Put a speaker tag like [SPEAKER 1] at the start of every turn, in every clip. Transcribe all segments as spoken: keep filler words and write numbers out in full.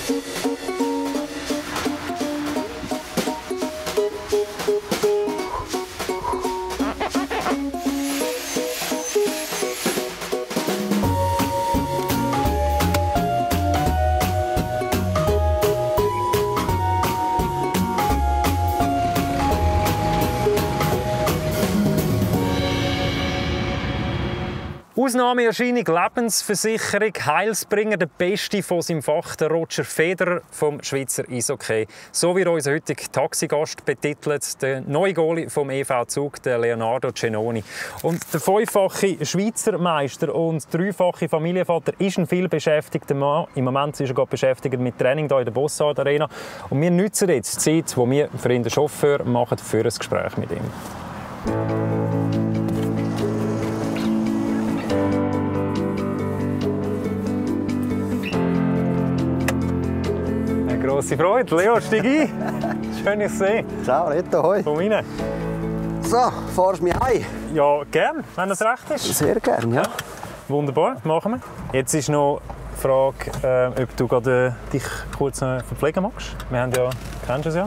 [SPEAKER 1] Ausnahmeerscheinung, Lebensversicherung, Heilsbringer, der Beste von seinem Fach, der Roger Federer vom Schweizer Eishockey. So wie unser heutiger Taxigast betitelt, der neue Goalie vom E V Zug, der Leonardo Cenoni. Und der fünffache Schweizer Meister und dreifache Familienvater ist ein viel beschäftigter Mann. Im Moment ist er gerade beschäftigt mit Training hier in der Bossard Arena. Und wir nutzen jetzt die Zeit, die wir für ihn den Chauffeur machen, für ein Gespräch mit ihm. Grosse Freude. Leo, steig ein. Schön, dich zu sehen.
[SPEAKER 2] Ciao, Reto, hoi.
[SPEAKER 1] Komm rein.
[SPEAKER 2] So, fahrst du mich heim?
[SPEAKER 1] Ja, gern, wenn es recht ist.
[SPEAKER 2] Sehr gern, ja.
[SPEAKER 1] Ja. Wunderbar, machen wir. Jetzt ist noch die Frage, äh, ob du gerade, äh, dich kurz äh, verpflegen magst. Wir haben ja, kennst du es ja?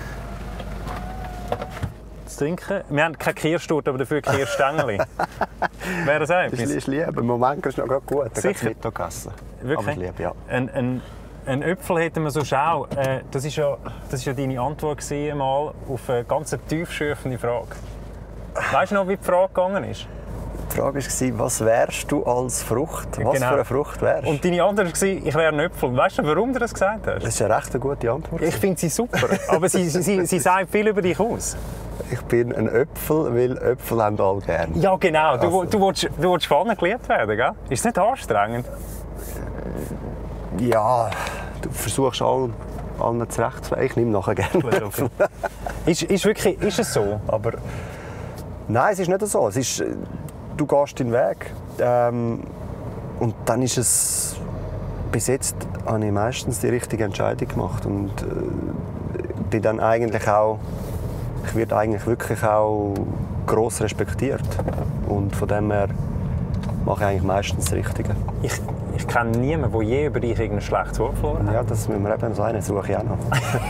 [SPEAKER 1] Zu trinken. Wir haben keine Kirschtorte, aber dafür Kirschstängeli. Wäre das etwas?
[SPEAKER 2] Das ist lieb. Im Moment ist es noch gerade gut. Da
[SPEAKER 1] Sicher?
[SPEAKER 2] Mittagessen.
[SPEAKER 1] Wirklich?
[SPEAKER 2] Aber lieb, ja.
[SPEAKER 1] Ein, ein, ein Äpfel hätten wir so schau. Äh, das ist ja, das ist ja deine Antwort gewesen, mal auf eine ganz tiefschürfende Frage. Weißt du noch, wie die Frage gegangen ist?
[SPEAKER 2] Die Frage war, was wärst du als Frucht? Was
[SPEAKER 1] Genau.
[SPEAKER 2] für eine Frucht wärst du?
[SPEAKER 1] Und deine Antwort war, ich wäre ein Äpfel. Weißt du, warum du das gesagt hast?
[SPEAKER 2] Das ist eine recht gute Antwort.
[SPEAKER 1] Ich finde sie super, aber sie, sie, sie sagt viel über dich aus.
[SPEAKER 2] Ich bin ein Äpfel, weil Äpfel haben alle gerne.
[SPEAKER 1] Ja, genau. Du,
[SPEAKER 2] Also.
[SPEAKER 1] du, willst, du willst spannend gelehrt werden, gell? Ist es nicht anstrengend?
[SPEAKER 2] Ja, du versuchst allen, allen zurechtzuweisen. Ich nehme nachher gerne Äpfel.
[SPEAKER 1] Ist, ist, wirklich, ist es so?
[SPEAKER 2] Aber nein, es ist nicht so. Es ist, du gehst deinen Weg. Ähm, und dann ist es... Bis jetzt habe ich meistens die richtige Entscheidung gemacht. Und äh, bin dann eigentlich auch... Ich werde eigentlich wirklich auch gross respektiert. Und von dem her mache ich eigentlich meistens das Richtige.
[SPEAKER 1] Ich, ich kenne niemanden, der je über dich ein schlechtes Wort verloren hat.
[SPEAKER 2] Ja, das müssen wir eben sein. Das suche ich auch noch.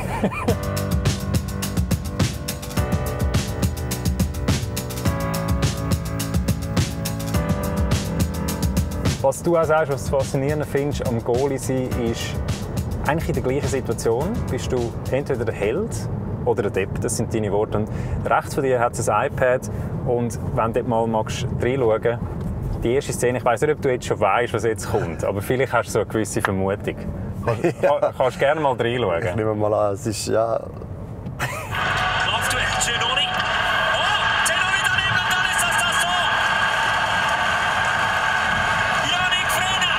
[SPEAKER 1] Was du auch sagst, was du faszinierend findest am Goalie sein, ist, eigentlich in der gleichen Situation bist du entweder der Held oder der Depp, das sind deine Worte. Und rechts von dir hat es ein iPad und wenn du dort mal magst reinschauen, die erste Szene, ich weiss nicht, ob du jetzt schon weißt, was jetzt kommt, aber vielleicht hast du so eine gewisse Vermutung. Kannst, ja. kannst gerne mal reinschauen.
[SPEAKER 2] Ich nehme mal an, es ist ja...
[SPEAKER 3] Laufduell, Cenoni. Oh, Cenoni daneben und dann ist das das Tor. Yannick Frena.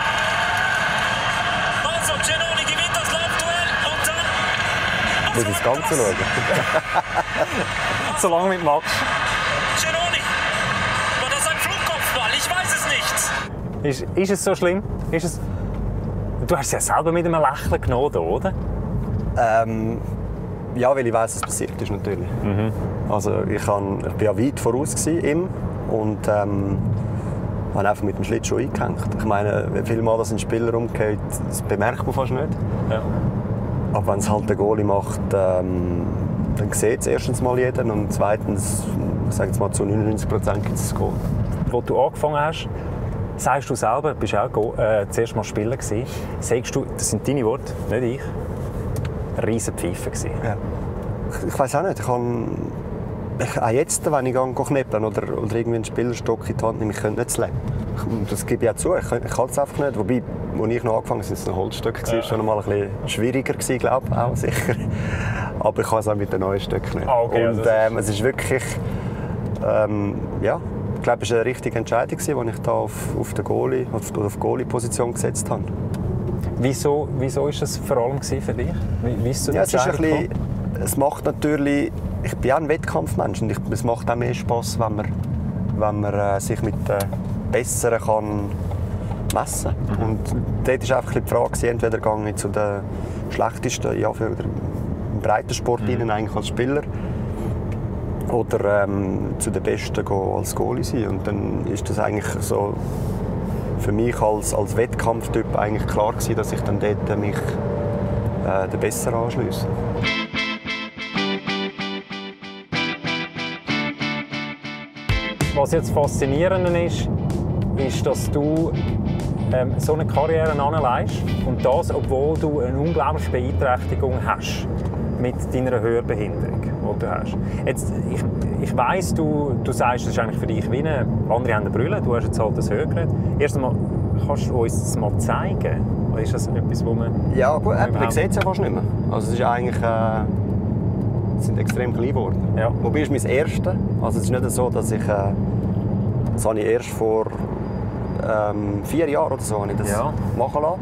[SPEAKER 3] Also, Cenoni gewinnt das Laufduell und dann...
[SPEAKER 2] Muss ich das Ganze schauen?
[SPEAKER 1] Solange mit Max.
[SPEAKER 3] Cenoni. War das ein Flugkopfball? Ich weiß es nicht.
[SPEAKER 1] Ist, ist es so schlimm? Ist es... Du hast es ja selber mit einem Lächeln genommen, oder?
[SPEAKER 2] Ähm, ja, weil ich weiss, was passiert ist natürlich.
[SPEAKER 1] Mhm.
[SPEAKER 2] Also ich, kann, ich war ja weit voraus ihm und ähm, habe einfach mit dem Schlittschuh eingehängt. Ich meine, wie viel Mal das ein Spieler umgeht, das bemerkt man fast nicht.
[SPEAKER 1] Ja.
[SPEAKER 2] Aber wenn es halt der Goalie macht, ähm, dann sieht es erstens mal jeder und zweitens, ich sage jetzt mal, zu neunundneunzig Prozent gibt es das Goal.
[SPEAKER 1] Als du angefangen hast, sagst du selber, du warst auch äh, zuerst mal Spieler gewesen, sagst du, das sind deine Worte, nicht ich, eine riesen Pfeife gewesen.
[SPEAKER 2] Ja. Ich, ich weiß auch nicht, ich kann, ich, auch jetzt, wenn ich gehe knebeln oder, oder irgendwie einen Spielerstock in die Hand nehme, ich könnte nicht slammen. Das gebe ich auch zu, ich, ich kann es einfach nicht. Wobei, als ich noch angefangen habe, waren es noch Holzstöcke, ja. schon mal ein bisschen schwieriger gewesen, glaube ich, auch sicher. Aber ich kann es auch mit den neuen Stöcken nicht.
[SPEAKER 1] Ah, okay,
[SPEAKER 2] und
[SPEAKER 1] also
[SPEAKER 2] ähm, es ist wirklich, ähm, ja, ich glaube, es war eine richtige Entscheidung, als ich da auf, auf die Goalie, auf, auf Goalie-Position gesetzt habe.
[SPEAKER 1] Wieso, wieso ist das vor allem für dich? Wie, wie ist
[SPEAKER 2] ja, es, ist ein bisschen, es macht natürlich, ich bin auch ein Wettkampfmensch und ich, es macht auch mehr Spass, wenn man, wenn man äh, sich mit den Besseren kann messen kann. Mhm. Und dort war einfach die Frage, entweder gehe ich zu den schlechtesten, ja, für den Breitensport mhm. eigentlich als Spieler, oder ähm, zu den Besten als Goalie sein. Und dann ist das eigentlich so für mich als, als Wettkampftyp eigentlich klar gewesen, dass ich dann dort mich äh, den Besseren anschliessen.
[SPEAKER 1] Was jetzt faszinierend ist, ist, dass du ähm, so eine Karriere anlegst und das, obwohl du eine unglaubliche Beeinträchtigung hast mit deiner Hörbehinderung, die du hast. Jetzt, ich ich weiss, du, du sagst, das ist eigentlich für dich wie eine, andere haben eine Brille, du hast jetzt halt das Hörgerät. Erst einmal, kannst du uns das mal zeigen? Oder ist das etwas, wo man...
[SPEAKER 2] Ja gut, man sieht es ja fast nicht mehr. Also es ist eigentlich... Äh, sie sind extrem klein geworden.
[SPEAKER 1] Ja.
[SPEAKER 2] Wobei ist mein erstes. Also es ist nicht so, dass ich... Äh, das habe ich erst vor ähm, vier Jahren oder so habe ich das
[SPEAKER 1] ja.
[SPEAKER 2] machen lassen.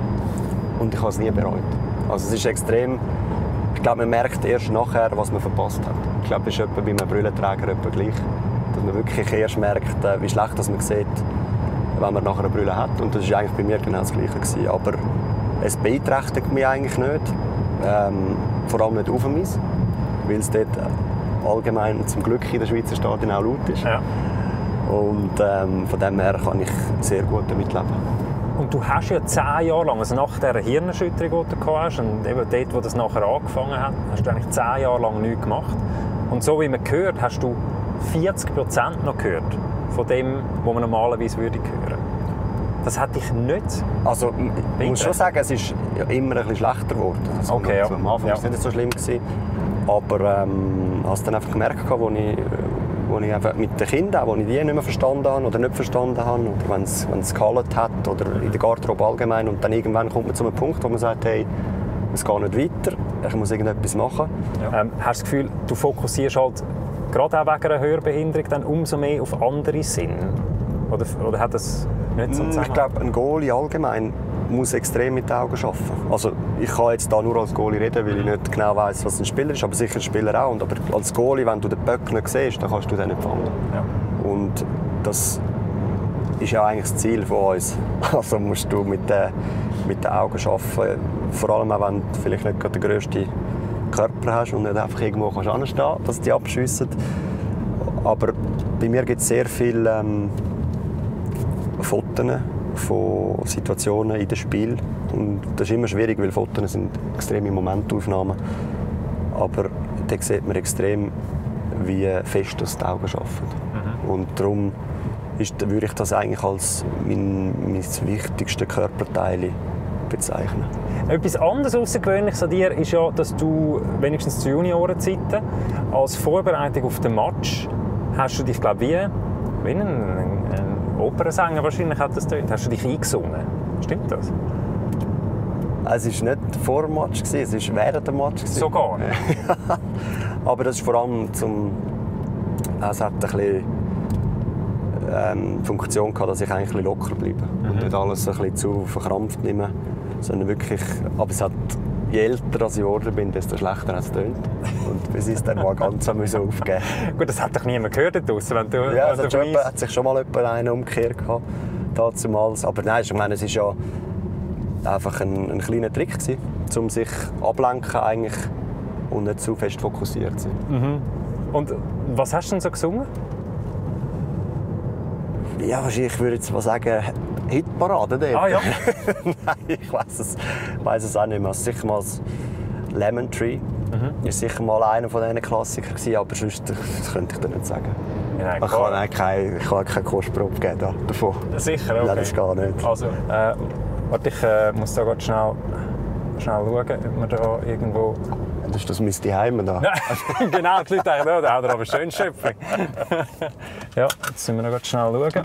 [SPEAKER 2] Und ich habe es nie bereut. Also es ist extrem... Ich glaube, man merkt erst nachher, was man verpasst hat. Ich glaube, es ist etwa bei einem Brillenträger etwa gleich. Dass man wirklich erst merkt, wie schlecht das man sieht, wenn man nachher eine Brille hat. Und das war eigentlich bei mir genau das Gleiche gewesen. Aber es beeinträchtigt mich eigentlich nicht. Ähm, vor allem nicht auf dem Eis, weil es dort allgemein zum Glück in der Schweizer Stadien auch laut ist.
[SPEAKER 1] Ja.
[SPEAKER 2] Und ähm, von dem her kann ich sehr gut damit leben.
[SPEAKER 1] Und du hast ja zehn Jahre lang, also nach dieser Hirnerschütterung, die du gehabt hast, und eben dort, wo das nachher angefangen hat, hast du eigentlich zehn Jahre lang nichts gemacht. Und so wie man hört, hast du vierzig Prozent noch gehört von dem, was man normalerweise würde hören. Das hat dich nicht...
[SPEAKER 2] Also ich muss schon sagen, es ist ja immer ein bisschen schlechter geworden. Also
[SPEAKER 1] okay, ja.
[SPEAKER 2] Am Anfang war es
[SPEAKER 1] ja.
[SPEAKER 2] nicht so schlimm gewesen, aber ähm, ich habe es dann einfach gemerkt, als ich, wo ich einfach mit den Kindern, wo ich die nicht mehr verstanden habe oder nicht verstanden habe, oder wenn es, wenn es gehalten hat oder in der Garderobe allgemein, und dann irgendwann kommt man zu einem Punkt, wo man sagt, hey, es geht nicht weiter, ich muss irgendetwas machen.
[SPEAKER 1] Ja. Ähm, hast du das Gefühl, du fokussierst halt gerade auch wegen einer Hörbehinderung dann umso mehr auf andere Sinne? Oder, oder hat das nicht so einen Zusammenhang?
[SPEAKER 2] Ich glaube, ein Goalie allgemein muss extrem mit den Augen arbeiten. Also ich kann jetzt da nur als Goalie reden, weil ich nicht genau weiss, was ein Spieler ist, aber sicher ein Spieler auch. Und aber als Goalie, wenn du den Böck nicht siehst, dann kannst du den nicht fangen.
[SPEAKER 1] Ja.
[SPEAKER 2] Und das ist ja eigentlich das Ziel von uns. Also musst du mit den, mit den Augen arbeiten. Vor allem auch, wenn du vielleicht nicht gerade den grössten Körper hast und nicht einfach irgendwo kannst anstehen kannst, dass die abschiessen. Aber bei mir gibt es sehr viele ähm, Fotos von Situationen in dem Spiel. Und das ist immer schwierig, weil Fotos sind extreme Momentaufnahmen. Aber da sieht man extrem, wie fest das die Augen arbeiten. Mhm. Und darum ist, würde ich das eigentlich als mein, mein wichtigste Körperteil bezeichnen.
[SPEAKER 1] Etwas anderes Außergewöhnliches an dir ist ja, dass du wenigstens zu Juniorenzeiten als Vorbereitung auf den Match hast du dich, glaube ich, wie, wie ein, ein, ein Opernsänger wahrscheinlich hat das tönt, hast du dich eingesungen. Stimmt das?
[SPEAKER 2] Es war nicht vor dem Match, es war während dem Match.
[SPEAKER 1] Sogar?
[SPEAKER 2] Aber das ist vor allem zum... Es hat ein bisschen ähm, die Funktion gehabt, dass ich eigentlich ein bisschen locker bleibe. Mhm. Und nicht alles ein bisschen zu verkrampft nehme. Sondern wirklich... Aber es hat, je älter ich geworden bin, desto schlechter hat es getönt. Und bis ich es dann mal ganz aufgeben musste.
[SPEAKER 1] Gut, das hat doch niemand gehört draussen, wenn du...
[SPEAKER 2] Ja, es hat, schon jemand, hat sich schon mal jemand einen umgekehrt gehabt. Damals. Aber nein, ich meine, es ist ja einfach ein, ein kleiner Trick gewesen, um sich ablenken eigentlich und nicht zu fest fokussiert zu sein.
[SPEAKER 1] Mhm. Und was hast du denn so gesungen?
[SPEAKER 2] Ja, wahrscheinlich würde ich jetzt mal sagen, Hitparade dort.
[SPEAKER 1] Ah ja?
[SPEAKER 2] Nein, ich weiß es, weiss es auch nicht mehr. Also sicher mal das Lemon Tree. Mhm. Ist sicher mal einer von diesen Klassikern gewesen, aber sonst das könnte ich dir nicht sagen.
[SPEAKER 1] Ja,
[SPEAKER 2] ich kann auch keine, ich kann keine Kostprobe geben da, davon.
[SPEAKER 1] Sicher, okay.
[SPEAKER 2] Nein, das geht nicht.
[SPEAKER 1] Also, äh, warte, ich äh, muss da gerade schnell, schnell schauen, ob wir da irgendwo...
[SPEAKER 2] Das ist das mein Zuhause da.
[SPEAKER 1] Genau, die Leute denken, oh, da hat er aber schön Schöpfung. Ja, jetzt müssen wir noch schnell schauen.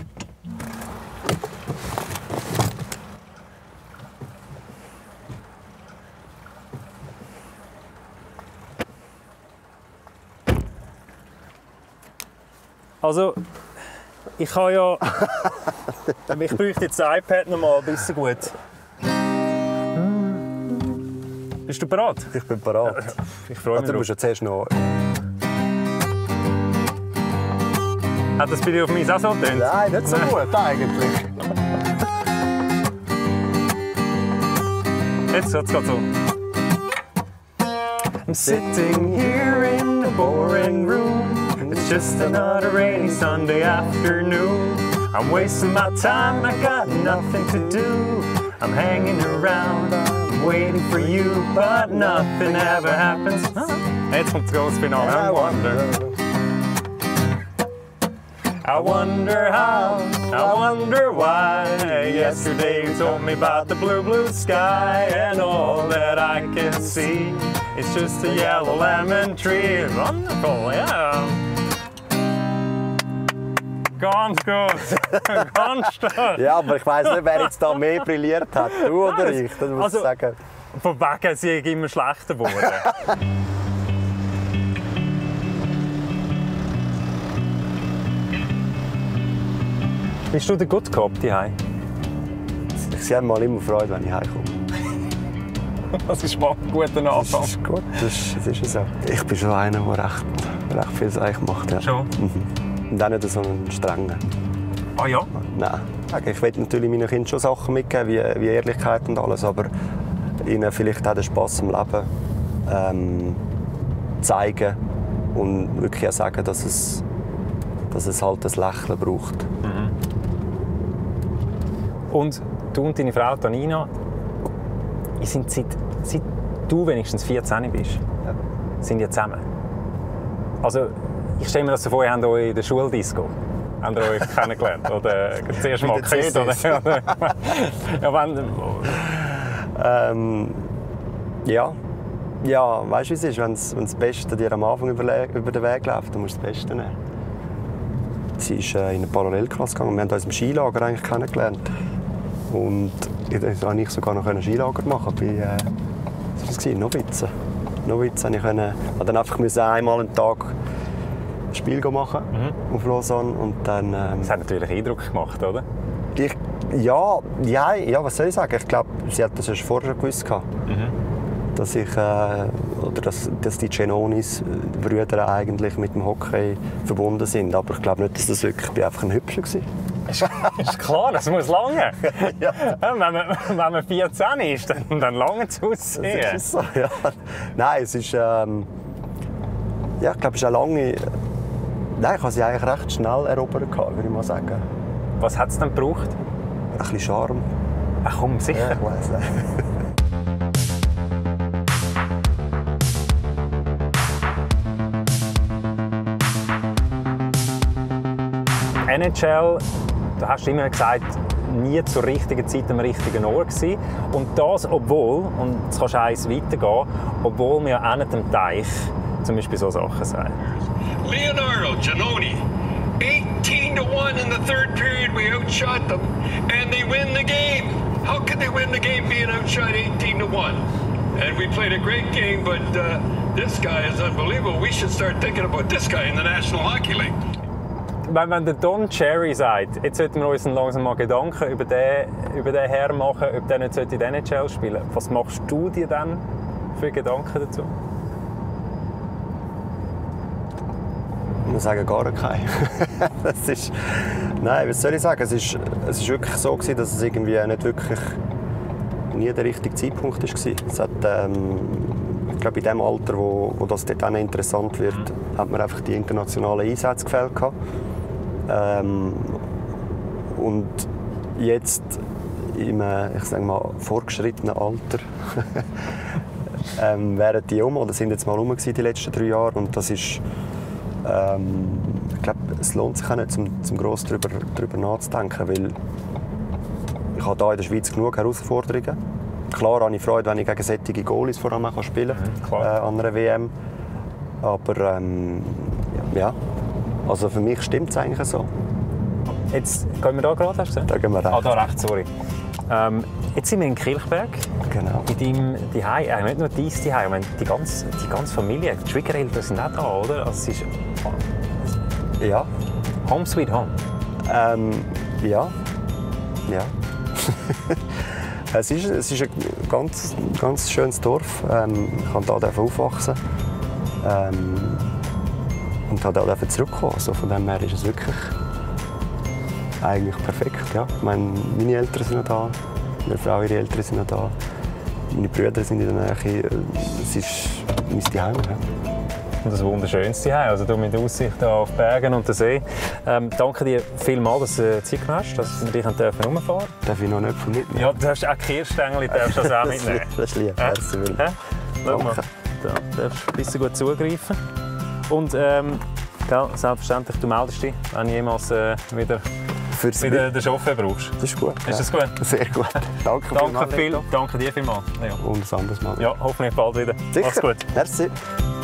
[SPEAKER 1] Also, ich kann ja... ich bräuchte jetzt das iPad noch mal ein bisschen gut. Bist du bereit?
[SPEAKER 2] Ich bin bereit.
[SPEAKER 1] Ich freue mich.
[SPEAKER 2] Du musst ja zuerst noch...
[SPEAKER 1] Hat das bei dir auf mich auch so getönt?
[SPEAKER 2] Nein, nicht so gut eigentlich.
[SPEAKER 1] Jetzt geht's gerade so. I'm sitting here in a boring room. It's just another rainy Sunday afternoon. I'm wasting my time, I got nothing to do. I'm hanging around, I'm waiting for you, but nothing ever happens. Jetzt kommt das große Finale. I wonder. I wonder how, I wonder why. Yesterday you told me about the blue, blue sky, and all that I can see is just a yellow lemon tree. Wonderful, yeah. Ganz gut, ganz stark.
[SPEAKER 2] Ja, aber ich weiss nicht, wer jetzt da mehr brilliert hat, du oder ich, das muss
[SPEAKER 1] also,
[SPEAKER 2] ich sagen.
[SPEAKER 1] Von wegen sind ich immer schlechter geworden. Bist du der Good Cop daheim?
[SPEAKER 2] Ich habe mal immer Freude, wenn ich heimkomme.
[SPEAKER 1] Das ist mal ein guter Anfang.
[SPEAKER 2] Das ist gut, das ist, das ist so. Ich bin schon einer, der recht, recht viel Seich macht. Ja.
[SPEAKER 1] Schon?
[SPEAKER 2] Mhm. Und auch nicht so einen strengen.
[SPEAKER 1] Ah ja?
[SPEAKER 2] Nein. Ich will natürlich meinen Kindern schon Sachen mitgeben, wie, wie Ehrlichkeit und alles, aber ihnen vielleicht auch den Spass am Leben ähm, zeigen und wirklich auch sagen, dass es, dass es halt ein Lächeln braucht.
[SPEAKER 1] Mhm. Und du und deine Frau Tanina, ihr sind seit, seit du wenigstens vierzehn bist,
[SPEAKER 2] Ja.
[SPEAKER 1] sind ihr zusammen. Also, ich stelle mir das so vor, ihr habt euch in der Schuldisco habt ihr euch kennengelernt oder das erste Mal gesehen? Oder, oder, ja, wenn,
[SPEAKER 2] Ähm, ja. Ja, weißt du, wie es ist? Wenn das Beste dir am Anfang über, über den Weg läuft, dann musst du das Beste nehmen. Sie ist äh, in eine Parallelklasse gegangen. Wir haben uns im Skilager eigentlich kennengelernt. Und ich konnte ich sogar noch ein Skilager machen. Bei, äh, was war das? Novizen. Novizen ich konnte, ich dann einfach einmal einen Tag ein Spiel machen mhm. auf Lausanne. Und dann, ähm,
[SPEAKER 1] das hat natürlich Eindruck gemacht, oder?
[SPEAKER 2] Ich, ja, ja, ja, was soll ich sagen? Ich glaube, sie hat das schon vorher gewusst. Mhm. Dass, ich, äh, oder dass, dass die Genonis, die Brüder, eigentlich mit dem Hockey verbunden sind. Aber ich glaube nicht, dass das wirklich, ich bin einfach ein Hübscher war.
[SPEAKER 1] Ist klar, das muss lange.
[SPEAKER 2] Ja.
[SPEAKER 1] Wenn, man, wenn man vierzehn ist, dann, dann lange zu aussehen.
[SPEAKER 2] Das ist so, ja. Nein, es ist, ähm, ja, ich glaube, es ist eine lange. Nein, ich habe sie eigentlich recht schnell erobert, würde ich mal sagen.
[SPEAKER 1] Was hat es denn gebraucht?
[SPEAKER 2] Ein bisschen Charme.
[SPEAKER 1] Ach komm, sicher.
[SPEAKER 2] Ja, ich weiss nicht.
[SPEAKER 1] N H L, du hast immer gesagt, nie zur richtigen Zeit am richtigen Ort gewesen. Und das, obwohl, und jetzt kannst du eins weitergehen, obwohl wir an dem Teich zum Beispiel so Sachen sagen.
[SPEAKER 4] Leonardo Giannoni, eighteen to one in the third period, we outshot them, and they win the game. How could they win the game being outshot eighteen to one? And we played a great game, but uh, this guy is unbelievable. We should start thinking about this guy in the National Hockey League.
[SPEAKER 1] Wenn, wenn der Don Cherry sagt, jetzt sollten wir uns langsam mal Gedanken über den, über den Herr machen, ob der nicht in der N H L spielen sollte, was machst du dir dann für Gedanken dazu?
[SPEAKER 2] Ich muss sagen, gar keinen. Das ist, nein, was soll ich sagen? Es ist, es ist wirklich so gewesen, dass es irgendwie nicht wirklich nie der richtige Zeitpunkt war. Es hat, ähm, ich glaube, in dem Alter, wo, wo das dort auch interessant wird, mhm. hat man einfach die internationalen Einsätze gefällt. Ähm, und jetzt im, ich sage mal, fortgeschrittenen Alter ähm, wären die um oder sind jetzt mal um die letzten drei Jahre und das ist Ähm, ich glaube, es lohnt sich auch nicht, zum, zum gross darüber, darüber nachzudenken, weil ich habe hier in der Schweiz genug Herausforderungen. Klar habe ich Freude, wenn ich gegen solche Goalies vor allem spielen kann, mhm, äh, an einer W M. Aber ähm, ja, also für mich stimmt es eigentlich so.
[SPEAKER 1] Jetzt gehen wir da gerade, hast du gesagt?
[SPEAKER 2] Da gehen wir rechts.
[SPEAKER 1] Ah, da rechts, sorry. Ähm, jetzt sind wir in Kilchberg.
[SPEAKER 2] Genau.
[SPEAKER 1] In deinem Zuhause, äh, nicht nur dein Zuhause, ich meine, die ganze, die ganze Familie, die Schwiegereltern sind auch da, oder? Also es ist
[SPEAKER 2] ja.
[SPEAKER 1] Home sweet home.
[SPEAKER 2] Ähm, ja. Ja. es, ist, es ist ein ganz, ganz schönes Dorf. Ähm, ich durfte hier aufwachsen. Ähm, und durfte hier zurückkommen. Also von dem her ist es wirklich eigentlich perfekt. Ja. Ich meine, meine Eltern sind noch da, meine Frau, ihre Eltern sind noch da. Meine Brüder sind in der Nähe. Es ist mein Zuhause. Ja.
[SPEAKER 1] und ein wunderschönes Zuhause. Also du mit Aussicht auf Bergen und den See. Ähm, danke dir vielmals, dass du Zeit genommen hast, dass wir dich herumfahren dürfen.
[SPEAKER 2] Darf ich noch nicht von mitnehmen?
[SPEAKER 1] Ja, du hast auch Kirschstängel, darfst das auch mitnehmen.
[SPEAKER 2] Das ist lieb, merci.
[SPEAKER 1] Ja? Schau mal, da darfst du ein bisschen gut zugreifen. Und ähm, gell, selbstverständlich, du meldest dich, wenn du jemals äh, wieder, wieder den Chauffeur brauchst.
[SPEAKER 2] Das ist gut.
[SPEAKER 1] Ist das gut?
[SPEAKER 2] Sehr gut. Danke,
[SPEAKER 1] danke, viel, danke dir vielmals. Ja.
[SPEAKER 2] Und ein anderes Mal.
[SPEAKER 1] Ja, hoffentlich bald wieder.
[SPEAKER 2] Sicher.
[SPEAKER 1] Mach's gut.
[SPEAKER 2] Merci.